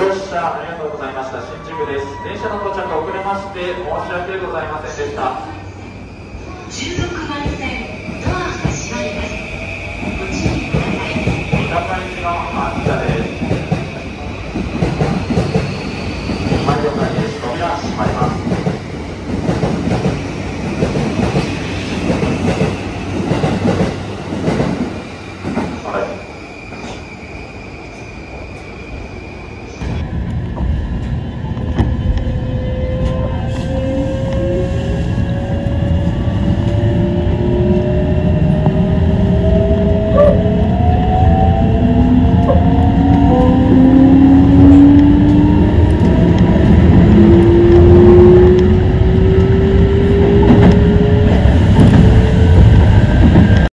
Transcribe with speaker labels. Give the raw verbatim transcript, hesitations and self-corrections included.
Speaker 1: 乗車ありがとうございました。新宿です。電車の到着遅れまして申し訳ございませんでした。